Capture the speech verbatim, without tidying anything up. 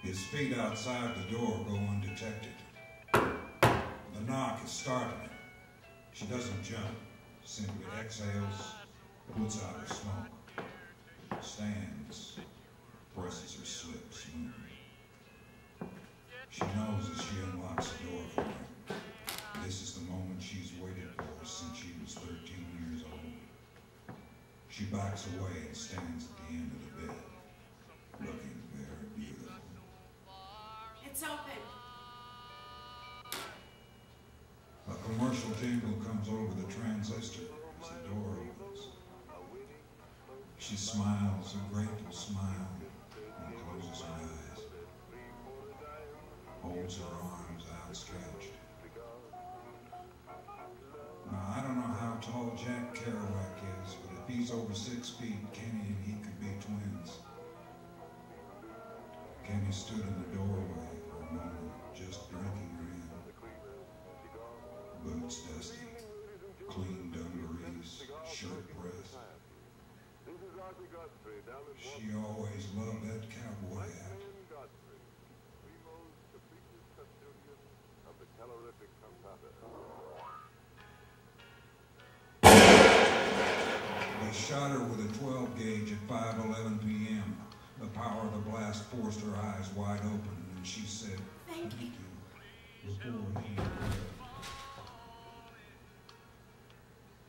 His feet outside the door go undetected. The knock is startling. She doesn't jump, simply exhales, puts out her smoke, stands, presses her slip smoothly. She knows as she unlocks the door for him. This is the moment she's waited for since she was thirteen years old. She backs away and stands at the end of the bed, looking very beautiful. It's open. A commercial jingle comes over the transistor as the door opens. She smiles a grateful smile and closes her eyes, holds her arms outstretched. Now, I don't know how tall Jack Kerouac is, but if he's over six feet, Kenny and he could be twins. Kenny stood in the doorway for a moment, just drinking her in. Boots dusty, clean dungarees, shirt pressed. She always loved that cowboy hat. They shot her with a twelve gauge at five eleven p m The power of the blast forced her eyes wide open, and she said, "Thank you." Before he